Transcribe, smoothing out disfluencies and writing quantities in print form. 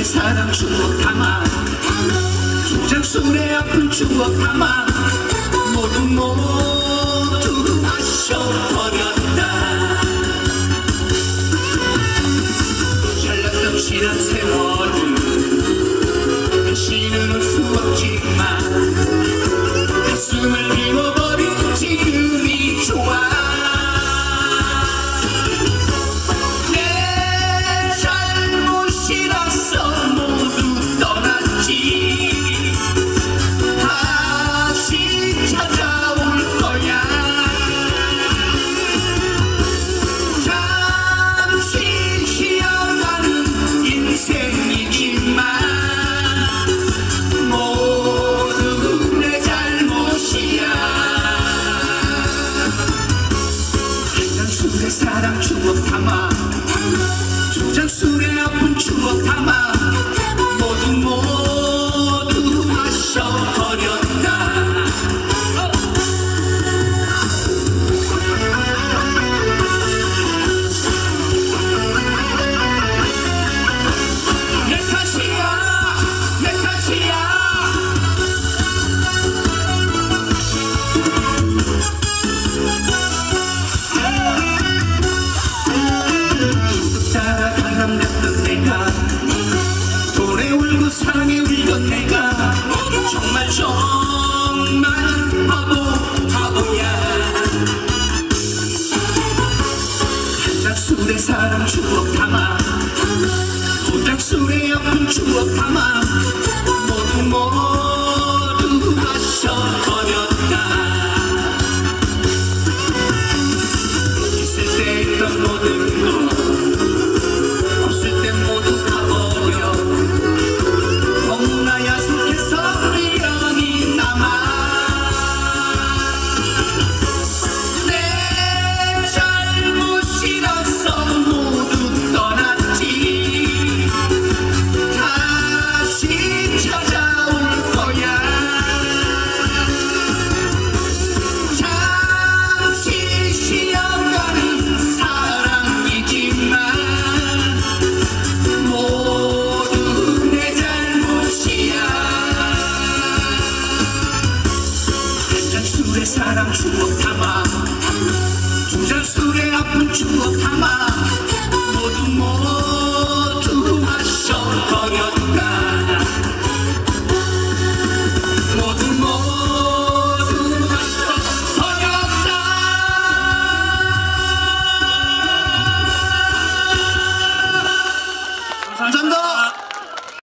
사랑 추억 담아 두 잔 술에 아픈 추억 담아 모두 마셔버렸다. 잘났던 지난 세월을 다시는 올 수 없지만 가슴을 비워버린 지금이 좋아. 내 잘못이라서 모두 떠났지. 다시 찾아올 거야. 잠시 쉬어가는 인생이지만 사랑 추억 담아 두 잔 술에 아픈 추억 담아 모두 마셔버렸다. 내 탓이야 내 탓이야. 바람났던 내가 노래 울고 사랑에 울던 내가 정말 바보야. 한 잔 술에 사랑 추억 담아 두 잔 술에 아픈 추억 담아 모두 마셔버렸다. 있을 때 있던 모든 것 없을 땐 모두 가버려. 너무나 야속해서 미련이 남아. 내 잘못이라서 모두 떠났지. 다시 찾아올 거야. 잠시 쉬어가는 사랑이지만 사랑 추억 담아 두 잔 술에 아픈 추억 담아 모두